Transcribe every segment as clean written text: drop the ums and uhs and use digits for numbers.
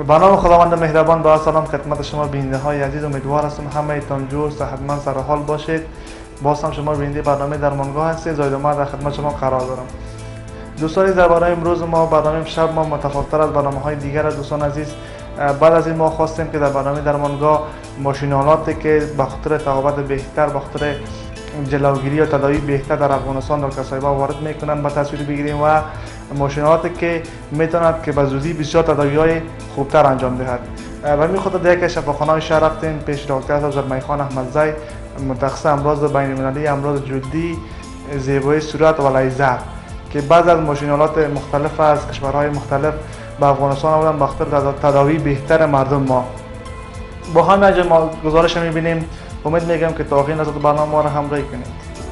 با نام خداوند مهربان با سلام خدمت شما بیننده های عزیز. امیدوار هستم همه ایتان جور صحتمند سر حال باشید. باز هم شما بیننده برنامه درمانگاه هستید. زاید ما در خدمت شما قرار دارم. دوستان عزیز، درباره امروز ما برنامه امشب ما متفاوت‌تر از برنامه‌های دیگر است. دوستان عزیز، بعد از این ما خواستیم که در برنامه درمانگاه ماشینالاتی که به خاطر تقاوت بهتر، به خاطر جلوگیری و تداوی بهتر در افغانستان در کسایبا وارد میکنند به تصویر بگیریم و ماشینالاتی که میتوند که به زودی بسیار تداوی‌های خوبتر انجام دهد. و می خود در یک شفاخانه شهر رفتیم پیش دکتر زلمیخان احمدزی، متخصص امراض بین‌المللی، امراض جلدی، زیبایی صورت و لیزر، که بعض از ماشینالات مختلف از کشورهای مختلف به افغانستان آوردن به خاطر تداوی بهتر مردم ما. با همین اجازه ما گزارش می‌بینیم. امید میگم که تا آخر نظر برنامه ما را همراهی کنید.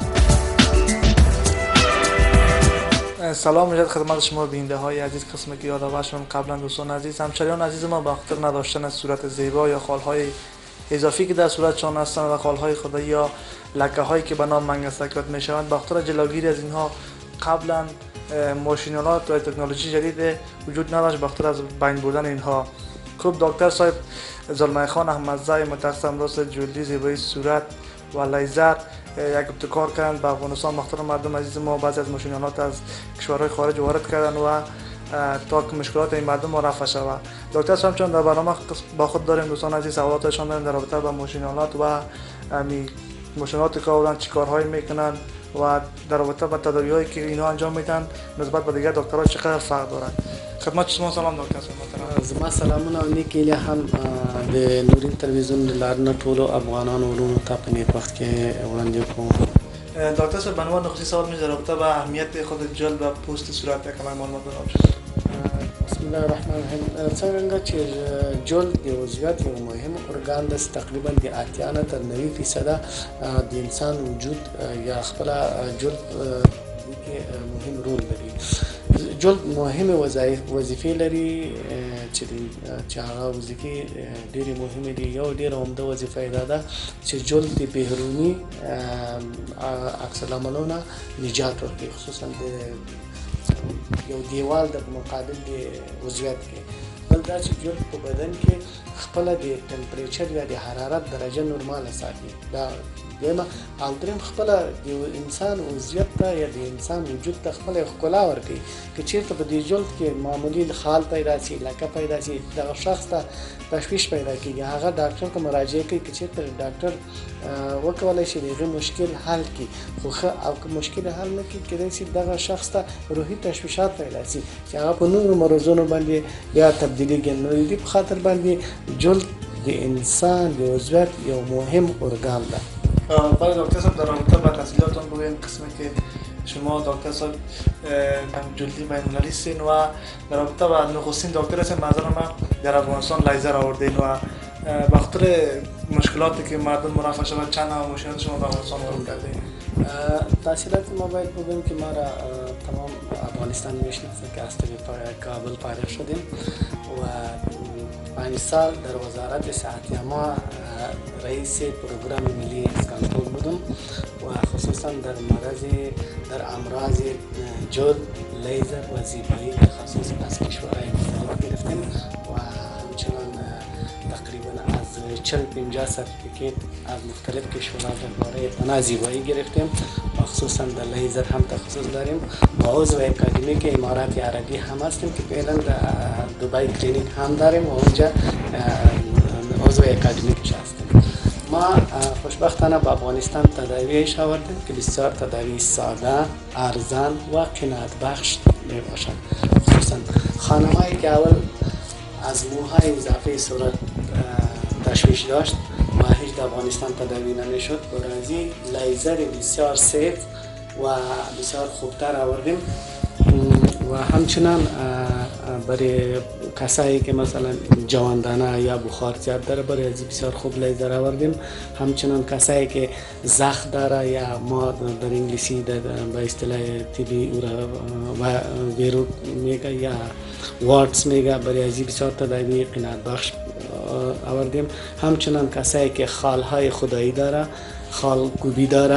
سلام می‌رسد خدمت شما بیننده های عزیز. قسمی که یادآور شدم قبلا دوستان عزیز، همشریان عزیز ما به خاطر نداشتن صورت زیبا یا خال‌های اضافی که در صورتشان هستند و خال‌های خودی یا لکه‌هایی که به نام منگستکات می‌شوند، به خاطر جلوگیری از اینها قبلا ماشینالات و تکنولوژی جدید وجود نداشت. به خاطر از بین بردن اینها خوب دکتر صاحب زلمیخان احمدزی، متخصص امراض جلدی، زیبایی صورت و لیزر، یک ابتکار کردند به افغانستان. مختار مردم عزیز ما بعضی از ماشینالات از کشورهای خارج وارد کردند و تا که مشکلات این مردم ما رفع شود. دکتر صاحب چون در برنامه با خود داریم دوستان عزیز، سوالاتشان داریم در رابطه با ماشینالات و ماشینالات که آوردن چی کارهایی میکنن و در رابطه با تداوی‌هایی که اینها انجام میدن نسبت به دیگر دکترها چقدر فرق دارد. خدمت شما سلام دکتر صاحب. زما سلامونه او نیک هیلې هم د نورین تلویزیون له لارې نه ټولو افغانانو ورونو ته په نیک وخت کې وړاندې کوم. دکتر صاحب، به عنوان خصوصی سوال می‌کنم در رابطه با اهمیت خود جلد و پوست صورت یک معلومات بدهید. بسم الله الرحمن الرحیم. څنګه چې جلد د عضویت یو مهم ارګان دی، تقریبا د 80 نه تر 90% د انسان وجود یا خپل جلد کې مهم رول لري. جلد مهمه وظیفې لري چې هغه وظیفې ډېرې مهمې دي. یو ډېره عمده وظیفه یې دا ده چې جلد د بهروني عکس العملونو نجات ورکوي، خصوصا د یو دیوال د مقابل د عضویت کې. بل دا چې جلد په بدن کې خپل د ټمپریچر یا د حرارت درجه نورماله ساتي. دا دیمه او دریم خپل د انسان عضویت ته یا د انسان وجود ته خپل ښکلا ورکوي. که چیرته په دې جلد کې معمولی خال پیدا شي، لکه پیدا شي، دغه شخص ته تشویش پیدا کېږي، هغه ډاکټر ته مراجعه کوي. که چیرته ډاکټر وکولی شي د هغې مشکل حل کړي، خو ښه او که مشکل حل نه کړي، کېدای شي دغه شخص ته روحي تشویشات پیدا شي چې هغه په نورو مرضونو باندې بیا تبدیلېږي. نو د دې په خاطر باندې جلد د انسان د عضویت یو مهم ارګان ده. برای دکتر صاحب در رابطه با تحصیلاتتان بگویم. قسمی که شما دکتر صاحب جلدی بین‌المللی هستین و در رابطه با نخستین دکتر هستین نظر ما در افغانستان لیزر آوردین و به خاطر مشکلاتی که مردم مرفع شود چند نوع ماشینات شما به افغانستان وارد کردین؟ تحصیلات ما باید بگویم که ما را تمام افغانستان میشناسه که از کابل فارغ شدیم و 5 سال در وزارت صحت ما رئیس پروگرام ملی کنترل بودم و خصوصا در امراض جلد، لیزر و زیبایی تخصص از کشورهای مختلف گرفتیم و همچنان تقریبا از 40-50 سرتیفیکیت از مختلف کشورها درباره فن زیبایی گرفتیم و خصوصا در لیزر هم تخصص داریم و عضو اکادمیک امارات عربی هم هستیم که فعلا در دبی کلینیک هم داریم و اونجا عضو اکادمیکش هستیم. ما خوشبختانه به افغانستان تداویش آوردیم که بسیار تداوی ساده، ارزان و قناعت بخش می باشد. خصوصا خانمایی که اول از موهای اضافه صورت تشویش داشت و هیچ در افغانستان تداوی نمیشد، برازی لیزر بسیار سیف و بسیار خوبتر آوردیم و همچنان برای کسایی که مثلا جواندانه یا بخار زیاد داره برای از بسیار خوب لیزر آوردیم. همچنان کسایی که زخم داره یا ما در انگلیسی به اصطلاح طبی و ویروک میگه یا وارتس میگه، برای از بسیار تداوی قناعت بخش آوردیم. همچنان کسایی که خالهای خدایی داره، خال کوبی داره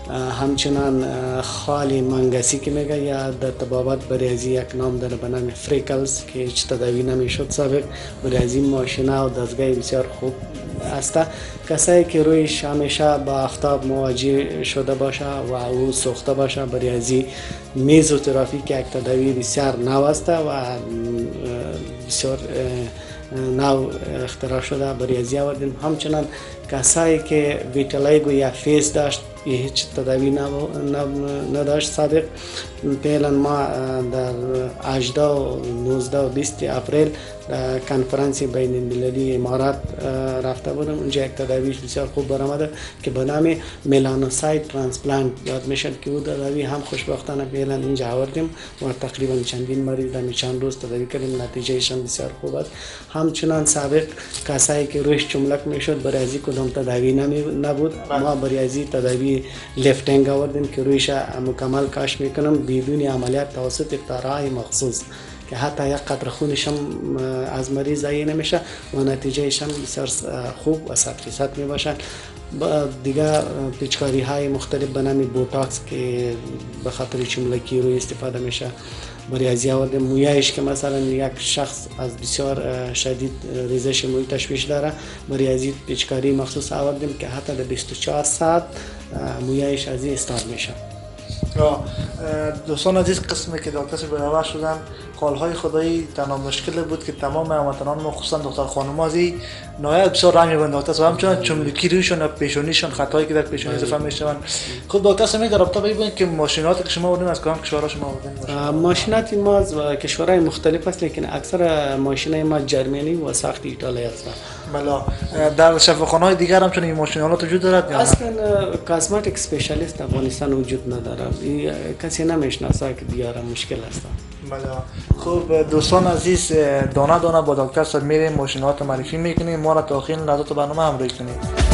همچنان خال منگسی که میگه یا در طبابت برای از یک نام داره به نام فریکلز که هیچ تداوی نمیشد سابق، برای از این ماشین و دستگاه بسیار خوب است. کسایی که رویش همیشه با آفتاب مواجه شده باشه و او سوخته باشه، برای از این میزوتراپی که یک تداوی بسیار نو است و بسیار نو اختراع شده، برای از این آوردیم. همچنان کسایی که ویتیلیگو یا فیس داشت هیچ تداوی نداشت سابق، فعلا ما در 18 و 19 و 20 اپریل در کنفرانس بین المللی امارات رفته بودم. اونجا یک تداویش بسیار خوب برآمده که به نام ملانوسایت ترانسپلانت یاد میشد که او تداوی هم خوشبختانه فعلا اینجا آوردیم و تقریبا چندین مریض در چند روز تداوی کردیم، نتیجهش هم بسیار خوب است. همچنان سابق کسایی که روش چملک میشد برای از کدام تداوی نبود، ما برای از تداوی لفتینگ آوردیم که رویش مکمل کاش میکنم بدون عملیات توسط اختراعی مخصوص که حتی یک قطره خونش هم از مریض ضایع نمیشه و نتیجهش هم بسیار خوب و 100% میباشه. دیگه پیچکاری های مختلف به نام بوتاکس که به خاطر چملکی روی استفاده میشه برای از آوردیم. مویایش که مثلا یک شخص از بسیار شدید ریزش موی تشویش داره، برای از پیچکاری مخصوص آوردیم که حتی در 24 ساعت مویایش از این استارت میشه. دوستان عزیز، قسمی که دکتر برابر شدن قالهای خدایی تنها مشکل بود که تمام هموطنان خصوصا دختر خانم از این نهایت بسیار رنج می‌برند دکتر و همچنان چملکی رویشون و پیشونیشون خطایی که در پیشونی اضافه میشوند. خب دکتر می در رابطه بگویید که ماشیناتی که شما آوردین از کدام کشورها شما آوردین؟ ماشینات ما از کشورهای مختلف است، لیکن اکثر ماشینای ما جرمنی و ساخت ایتالیا است. بله. در شفاخانه‌های دیگر هم چون این ماشینات وجود دارد یا اصلا کاسمتیک اسپشیالیست افغانستان وجود نداره، کسی نمیشناسه که دیاره مشکل است. بله. خب دوستان عزیز، دانه دانه با دکتر صاحب میریم ماشینات معرفی میکنیم، ما را تا آخر لحظات برنامه همراهی کنید.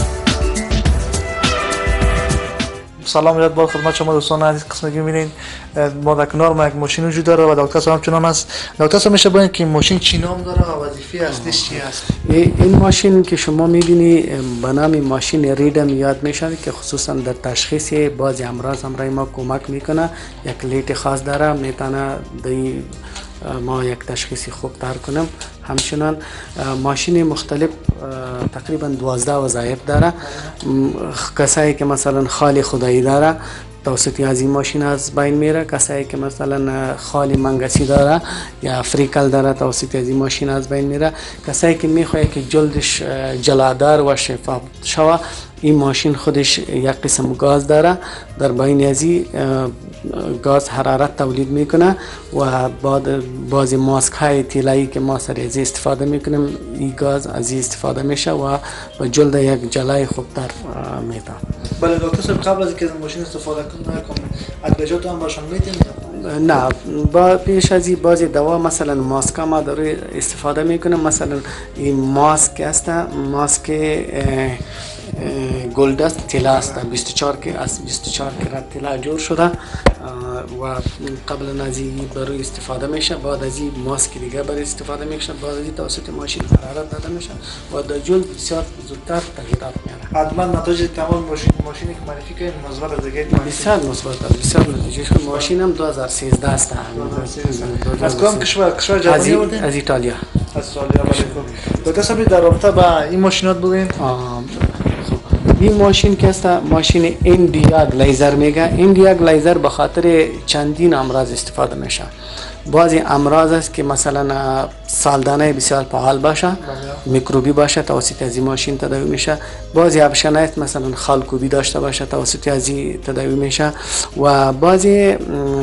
سلام یاد باد خدمت شما دوستان عزیز. قسمتی که می‌بینید ما در کنار ما یک ماشین وجود داره و دکتر صاحب چنان است. دکتر صاحب میشه بگید که این ماشین چی نام داره و وظیفه اصلیش چی است؟ این ماشین که شما می‌بینی به نام ماشین ریدم یاد میشه که خصوصا در تشخیص بعضی امراض همراه ما کمک میکنه. یک لیت خاص داره، میتونه ما یک تشخیصی خوب تر کنم. همچنان ماشین مختلف تقریبا 12 وظایف داره. کسایی که مثلا خال خدایی داره توسط از این ماشین از بین میره، کسایی که مثلا خال منگسی داره یا فریکل داره توسط از این ماشین از بین میره، کسایی که میخواد که جلدش جلادار و شفاف شوه، این ماشین خودش یک قسم گاز داره، در بین ازی گاز حرارت تولید میکنه و بعد بعضی ماسک های طلایی که ما سر ازی استفاده میکنیم این گاز از این استفاده میشه و به جلد یک جلای خوبتر میده. بله دکتر صاحب، قبل از اینکه از ماشین استفاده کنم ادویجات هم باشون میتیم؟ نه، با پیش از این بعضی دوا مثلا ماسک ما داره استفاده میکنه. مثلا این ماسک است، ماسک گلدست طلا است، 24 که از 24 کرات طلا جور شده و قبل از این برای استفاده میشه، بعد از این ماسک دیگه برای استفاده میشه، بعد از این توسط ماشین حرارت داده میشه و در جلد بسیار زودتر تغییرات میاره. حتما نتایج تمام ماشینی که معرفی کردین مثبت از دیگه بسیار مثبت است، بسیار نتیجه. ماشین هم 2013 است. از کدام کشور جهانی آوردین؟ از ایتالیا. از ایتالیا. بله. دکتر صاحب در رابطه با این ماشینات بگوین. این ماشین که است ماشین اندیاگ لیزر میگه. اندیاگ لیزر به خاطر چندین امراض استفاده میشه. بعضی امراض است که مثلا سالدانه بسیار فعال باشه، میکروبی باشه، توسط از این ماشین تداوی میشه. بعضی افشانات مثلا خالکوبی داشته باشه، توسط از این تداوی میشه و بعضی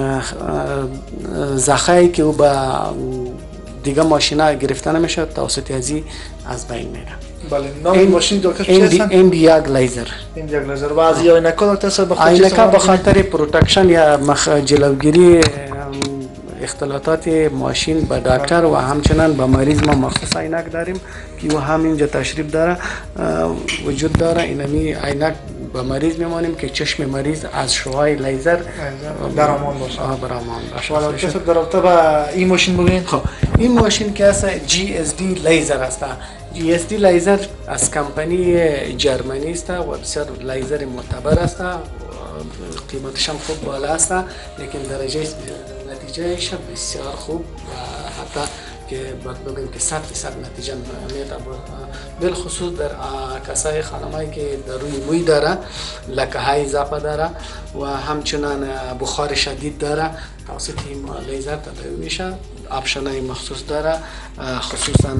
زخمی که با دیگه ماشینا گرفته نمیشه، توسط از این از بین میره. بله. نام ماشین دکتر چی هستن؟ اندیاگ لیزر. اندیاگ لیزر. و از عینک‌ها دکتر صاحب به خاطر پروتکشن یا جلوگیری اختلاطات ماشین به دکتر و همچنان به مریض ما مخصوص عینک داریم که و همینجا تشریف داره وجود داره. اینمی عینک به مریض میمانیم که چشم مریض از شعاع لیزر در امان باشه. برآمان باشه. در رابطه با این ماشین بگوین. خب این ماشین که است GSD لیزر است. GSD لیزر از کمپانی جرمنی است و بسیار لیزر معتبر است. قیمتش هم خوب بالا است، لیکن درجه نتیجهش بسیار خوب و حتی که باید بگیم که 100% نتیجه میده، بالخصوص در کسای خانمایی که در روی موی داره، لکه های اضافه داره و همچنان بخار شدید داره، توسط این لیزر تداوی میشه. آپشن های مخصوص داره، خصوصا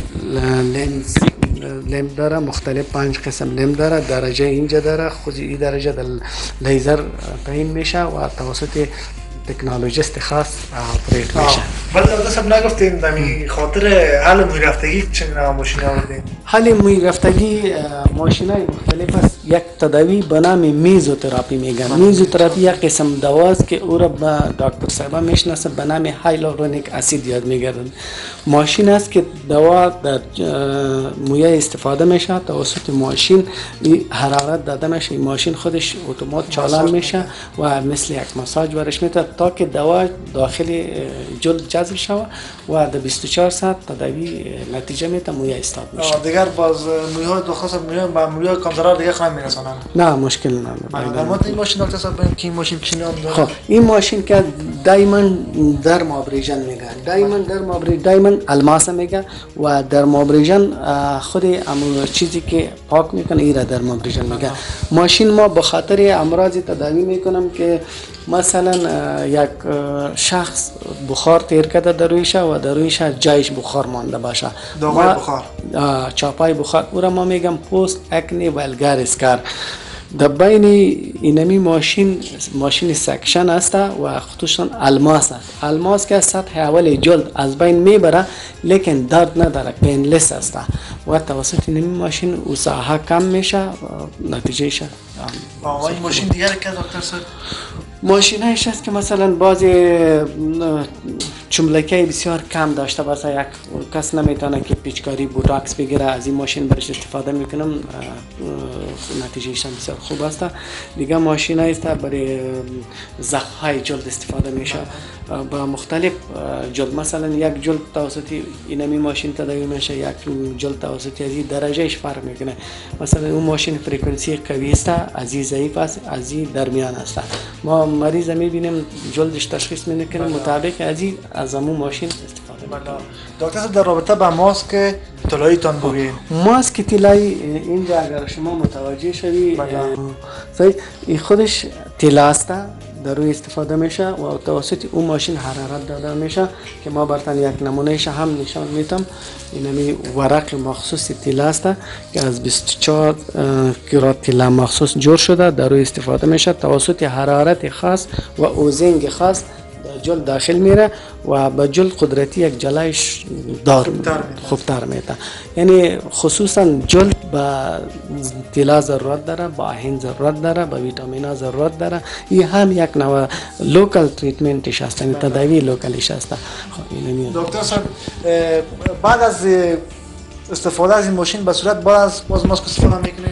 لمپ داره، مختلف 5 قسم لمپ داره، درجه اینجا داره، خود این درجه در لیزر تعیین میشه و توسط تکنولوژیست خاص آپریت میشه. ولی دکتر صاحب نگفتین دمی خاطر حل موی رفتگی چه نوع ماشین آوردین؟ حل موی رفتگی ماشینای مختلف است. یک تداوی به نام میزوتراپی میگن. میزوتراپی یک قسم دواست که او را به دکتر صاحب میشناسه به نام هایالورونیک اسید یاد میگردن. ماشین است که دوا در موی استفاده میشه، توسط ماشین حرارت داده میشه، این ماشین خودش اتومات چالان میشه و مثل یک مساج برش میده تا که دوا داخل جلد جذب شود و در 24 ساعت تداوی نتیجه میده، موی استاد میشه. دیگر باز موی‌های دو خاص موی‌های کم ضرر دیگه خرم میرسونن. نه مشکل نداره. البته این ماشین دکتر صاحب که این ماشین چی نام داره؟ خب این ماشین که دایمن در مابریجن میگن، دایمن در مابریجن، دایمن الماس میگه و در مابریجن خود امور چیزی که پاک میکنه ایرا در مابریجن میگه. ماشین ما به خاطر امراض تداوی میکنم که مثلا یک شخص بخار تیر کرده در رویش و در رویش جایش بخار مانده باشه، داغای بخار، چاپای بخار، او را ما میگم پست اکنی والگار اسکار. در بین اینمی ماشین سکشن است و خصوصا الماس است. الماس که سطح اول جلد از بین میبره لیکن درد نداره، پینلس است و توسط اینمی ماشین او ساحه کم میشه، نتیجه شه. این ماشین دیگر که دکتر صاحب ماشین هایش است که مثلا بعضی چملکه بسیار کم داشته باشه، یک کس نمیتونه که پیچکاری بوتاکس بگیره، از این ماشین برش استفاده میکنم، نتیجهش بسیار خوب است. دیگه ماشین است برای زخم های جلد استفاده میشه با مختلف جلد، مثلا یک جلد توسط اینمی ماشین تداوی میشه، یک جلد توسط از این درجهش فرق میکنه. مثلا اون ماشین فرکانسی قوی است، از این ضعیف است، از این درمیان است. ما مریض میبینیم جلدش تشخیص میکنیم مطابق از همون ماشین استفاده میکنیم. دکتر صاحب در رابطه با ماسک طلایی تان بگین. ماسک طلایی اینجا اگر شما متوجه شوی این خودش طلا است، در روی استفاده میشه و توسط اون ماشین حرارت داده میشه که ما براتون یک نمونهش هم نشان میدم. اینمی ورق مخصوص طلا است که از 24 کرات طلا مخصوص جور شده، در روی استفاده میشه، توسط حرارت خاص و اوزینگ خاص جلد داخل میره و به جلد قدرتی یک جلایش دار خوبتر میده. یعنی خصوصا جلد با طلا ضرورت داره، با آهن ضرورت داره، با ویتامین ضرورت داره. این هم یک نوع لوکال تریتمنتش هست، یعنی تداوی لوکالیش هست. دکتر صاحب بعد از استفاده از این ماشین به صورت باز ماسک استفاده میکنید؟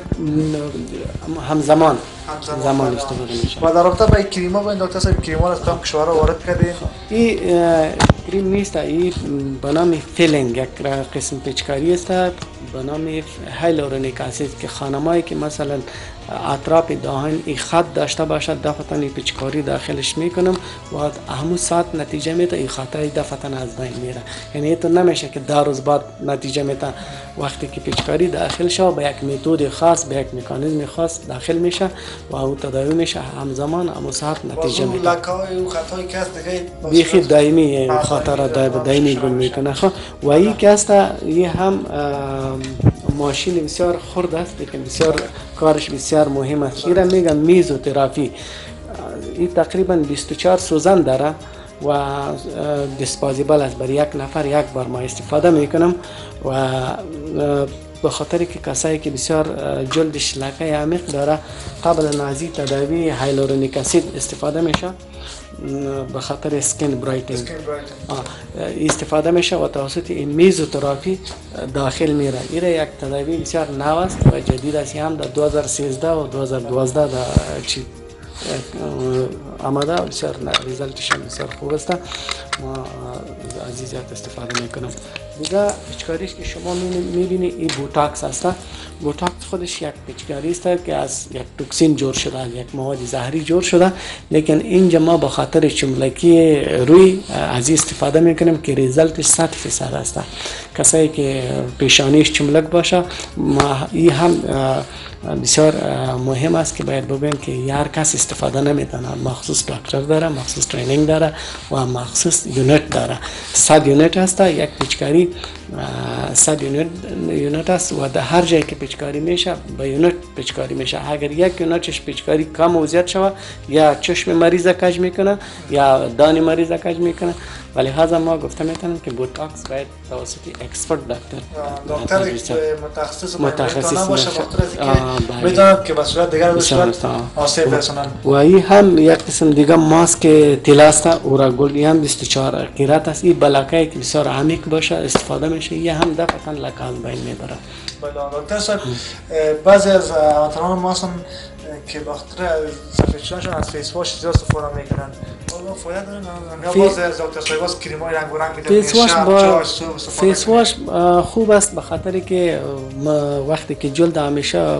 همزمان استفاده میشه. و در رابطه با کریما با این دکتر صاحب کریما از کدام کشورها وارد کردین؟ این کریم نیست، این به نام فیلینگ یک قسم پیچکاری است به نام هایالورونیک اسید که خانمایی که مثلا اطراف دهان این خط داشته باشد دفعتاً این پیچکاری داخلش میکنم و همون ساعت نتیجه میده، این خطای دفعتاً از بین میره. یعنی این تو نمیشه که 2 روز بعد نتیجه میده، وقتی که پیچکاری داخل شه به یک متد خاص، به یک مکانیزم خاص داخل میشه و او تداوی میشه، همزمان همون ساعت نتیجه میده. لکه‌های و خطایی که هست دیگه بیخی دائمی خاطر دائمی گم میکنه. خب و این که است این هم ماشین بسیار خرد است که بسیار کارش بسیار مهم است. این را میگن میزوتراپی. این تقریبا 24 سوزن داره و دیسپوزیبل است، برای یک نفر یک بار ما استفاده میکنم و به خاطر که کسایی که بسیار جلدش لکه عمیق داره قبل از تداوی هایالورونیک اسید استفاده میشه، به خاطر اسکین برایتنگ استفاده میشه و توسط این میزوتراپی داخل میره. این یک تداوی بسیار نو است و جدید است، هم در 2013 و 2012 در آمده بسیار ریزالتش بسیار خوب است. ما عزیزیت استفاده میکنم. دیگه پیچکاریش که شما میبینید این بوتاکس هست. بوتاکس خودش یک پیچکاری است که از یک توکسین جور شده، یک مواد زهری جور شده، لیکن اینجا ما به خاطر چملکی روی از استفاده میکنیم که ریزلتش 100% است. کسایی که پیشانیش چملک باشه، این هم بسیار مهم است که باید ببینیم که هر کس استفاده نمیتونه. مخصوص دکتر داره، مخصوص ترینینگ داره و مخصوص یونیت داره. 100 یونیت هست، یک پیچکاری 100 یونیت است و در هر جایی که پیچکاری میشه به یونیت پیچکاری میشه. اگر یک یونیتش پیچکاری کم و زیاد شود، یا چشم مریض کج میکنه یا دان مریض کج میکنه. ولی لحاظا ما گفته میتونم که بوتاکس باید توسط اکسپرت دکتر متخصص باشه، بدانم که به صورت دیگر بشه آسیب برسانند. و این هم یک قسم دیگه ماسک طلا است، اوراگل هم 24 قیراط است. این بلاکایی که بسیار عمیق باشه استفاده میشه، یه هم دفعتا لکه از بین میبره. بله دکتر صاحب، بعضی از هموطنان ما هستن که بخاطر سفید شدنشون از فیس واش زیاد استفاده میکنن. والا فایده داره؟ یا بعضی از دکتر صاحب از کریمای رنگ و رنگ میدن. فیس واش خوب است به خاطر که وقتی که جلد همیشه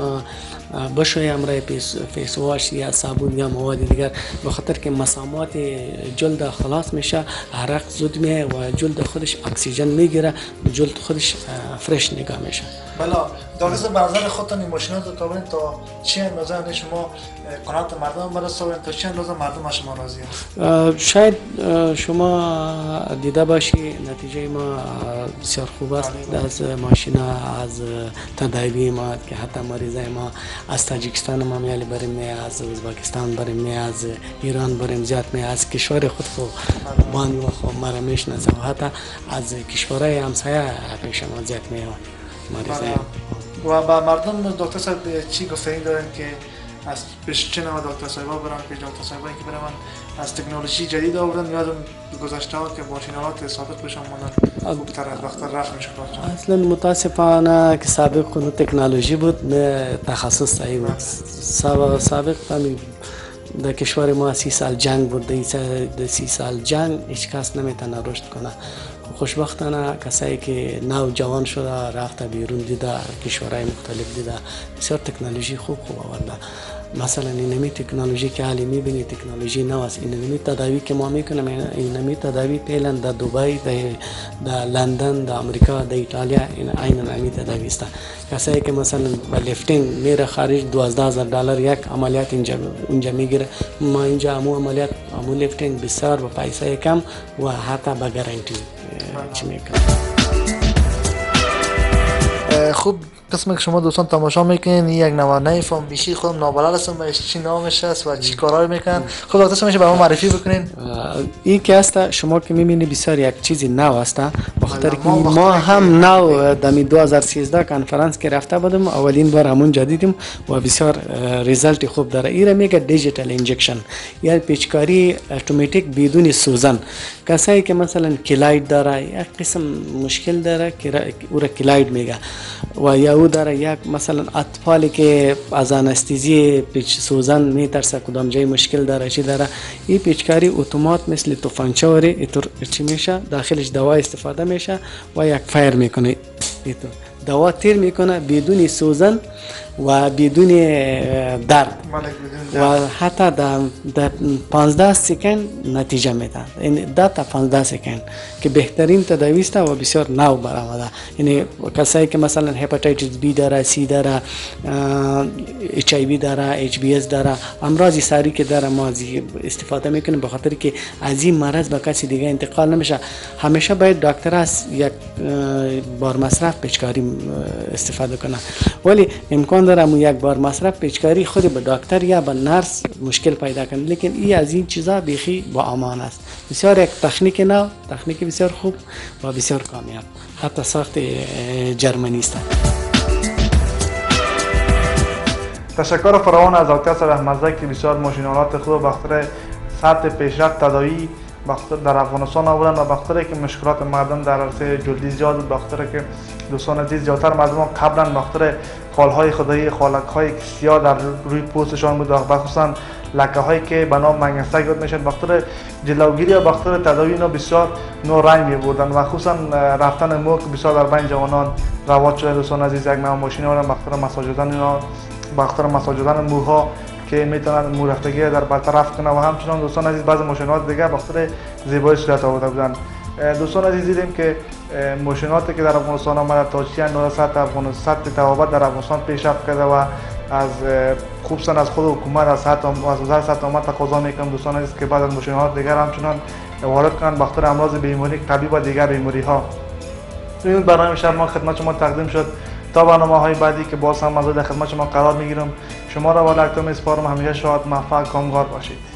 بشوی امرای فیس واش یا صابون یا مواد دیگر، به خاطر که مسامات جلد خلاص میشه، عرق زود میه و جلد خودش اکسیژن میگیره، جلد خودش فرش نگاه میشه. بله دکتر صاحب، بازار خودتون این ماشینات رو تا چه اندازه شما قناعت مردم برسونید، تا چه اندازه مردم شما راضی هستند؟ شاید شما دیده باشی نتیجه ما بسیار خوب است. از ماشینا، از تداوی ما که حتی مریضای ما از تاجیکستان ما میالی بریم، می از ازبکستان بریم، می از ایران بریم، زیاد می از کشور خود خو بانی و خو مرا میشناسه و حتی از کشورهای همسایه پیش ما زیاد می مریضای. و با مردم دکتر صاحب چی گفتگی دارن که از پیش چه نوع دکتر صاحبا برن، پیش دکتر صاحبایی که برن از تکنولوژی جدید آوردن، یادم گذشته ها که ماشینالات سابق بهشون ماندن خوبتر از وقت رفت میشه. اصلا متاسفانه که سابق خود تکنولوژی بود، نه تخصص صحیح بود. سابق همین در کشور ما 30 سال جنگ بود، در 30 سال جنگ هیچ کس نمیتونه رشد کنه. خوشبختانه کسایی که نو جوان شده رفته بیرون دیده، کشورهای مختلف دیده، بسیار تکنولوژی خوب آورده. مثلا اینمی تکنولوژی که حالی میبینی تکنولوژی نو است. اینمی تداوی که ما میکنیم، اینمی تداوی فعلا در دبی، در لندن، در امریکا، در ایتالیا این اینمی تداوی است. کسایی که مثلا با لفتینگ میره خارج $12,000 یک عملیات اونجا میگیره. ما اینجا همون عملیات، همون لفتینگ بسیار با پیسه کم و حتی با گارانتی چی میکنه. خوب قسمی که شما دوستان تماشا میکنین، یک نوانه فهم بیشی خودم نابلد هستم چی نامش است و چی کارهایی میکنن. خب دکتر صاحب میشه به ما معرفی بکنین؟ این که است شما که میبینی بسیار یک چیزی نو است، بخاطر که ما هم نو دمی 2013 کنفرانس که رفته بودم، اولین بار همون جدیدیم و بسیار ریزالت خوب داره. این را میگه دیجیتال انجکشن، یعنی پیچکاری اتوماتیک بدون سوزن. کسایی که مثلا کلاید داره، یک قسم مشکل داره که او را کلاید میگه، و یا او داره یک مثلا اطفالی که از انستیزی پیچ سوزن میترسه، کدام جای مشکل داره چی داره، این پیچکاری اتومات مثل توفانچه وری چی میشه، داخلش دوا استفاده میشه و یک فایر میکنه، دوا تیر میکنه بدون سوزن و بدون درد و حتی در 15 سکند نتیجه میده. این 10 تا 15 سکند که بهترین تداوی است و بسیار نو برآمده. یعنی کسایی که مثلا هپاتیتس بی داره، سی داره، اچ ای وی داره، اچ بی اس داره، امراض ساری که داره، ما استفاده میکنیم به خاطر که از این مرض به کسی دیگه انتقال نمیشه. همیشه باید دکتر از یک بار مصرف پیچکاری استفاده کنه، ولی امکان داره یک بار مصرف پیچکاری خود به دکتر یا به نرس مشکل پیدا کنه. لیکن این از این چیزا بیخی با امان است. بسیار یک تکنیک نو، تکنیک بسیار خوب و بسیار کامیاب، حتی ساخت جرمنی است. تشکر فراوان از دکتر صاحب احمدزاده که بسیار ماشینالات خوب و بخاطر سطح پیشرفت تداوی در افغانستان آوردن و بخاطر که مشکلات مردم در عرصه جلدی زیاد بود، بخاطر که دوستان عزیز زیادتر مردم قبلا بخاطر خالهای خدایی، خالک‌های سیاه در روی پوستشان بود و خصوصا لکه هایی که به نام منگنسک یاد میشد بخاطر جلوگیری و بخاطر تداوی اینا بسیار نو رنگ می بردن و خصوصا رفتن مو که بسیار در بین جوانان رواج شده. دوستان عزیز، یک نوع ماشین آوردن بخاطر مساج دادن اینا، بخاطر مساج دادن موها که میتونن مو رفتگی در برطرف کنه و همچنان دوستان عزیز بعضی ماشینات دیگه بخاطر زیبایی صورت آورده بودن. دوستان عزیز دیدیم که ماشیناتی که در افغانستان آمده تا چند اندازه سطح توابط در افغانستان پیشرفت کرده و از خصوصا از خود حکومت از وزارت صحت عامه تقاضا میکنم دوستان عزیز که بعد از ماشینات دیگر همچنان وارد کنند بخاطر امراض بیماری قلبی و دیگر بیماری ها. این برنامه شب ما خدمت شما تقدیم شد. تا برنامه های بعدی که باز هم در خدمت شما قرار میگیرم، شما را با لکتو میسپارم. همیشه شاد، موفق، کامگار باشید.